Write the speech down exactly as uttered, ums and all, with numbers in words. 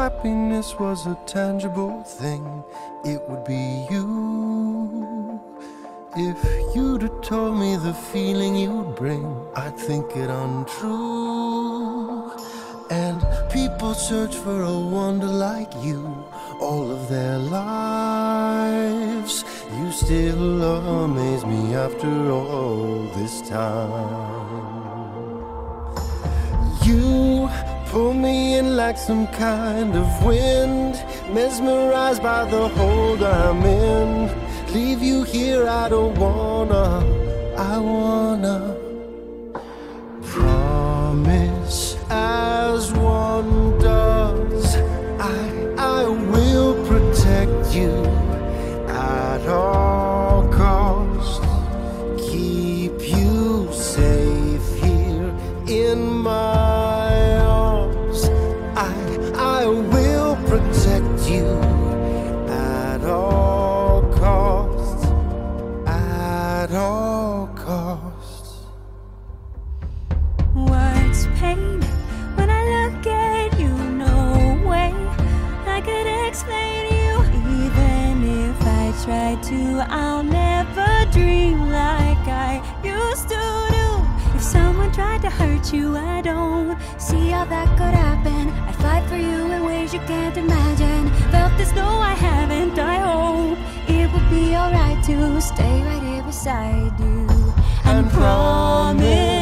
happiness was a tangible thing, it would be you. If you'd have told me the feeling you'd bring, I'd think it untrue. And people search for a wonder like you all of their lives. You still amaze me after all this time. You pull me in like some kind of wind, mesmerized by the hold I'm in. Leave you here, I don't wanna, I wanna promise as one does, I, I will protect you at all costs, keep you safe here in my arms. I, I will protect you at all costs, at all costs. What's pain when I look at you? No way I could explain you. Even if I try to, I'll never dream like I used to do. If someone tried to hurt you, I don't see how that could happen. I'd fight for you in ways you can't imagine. Felt as though I haven't. I hope it would be alright to stay right here beside you and promise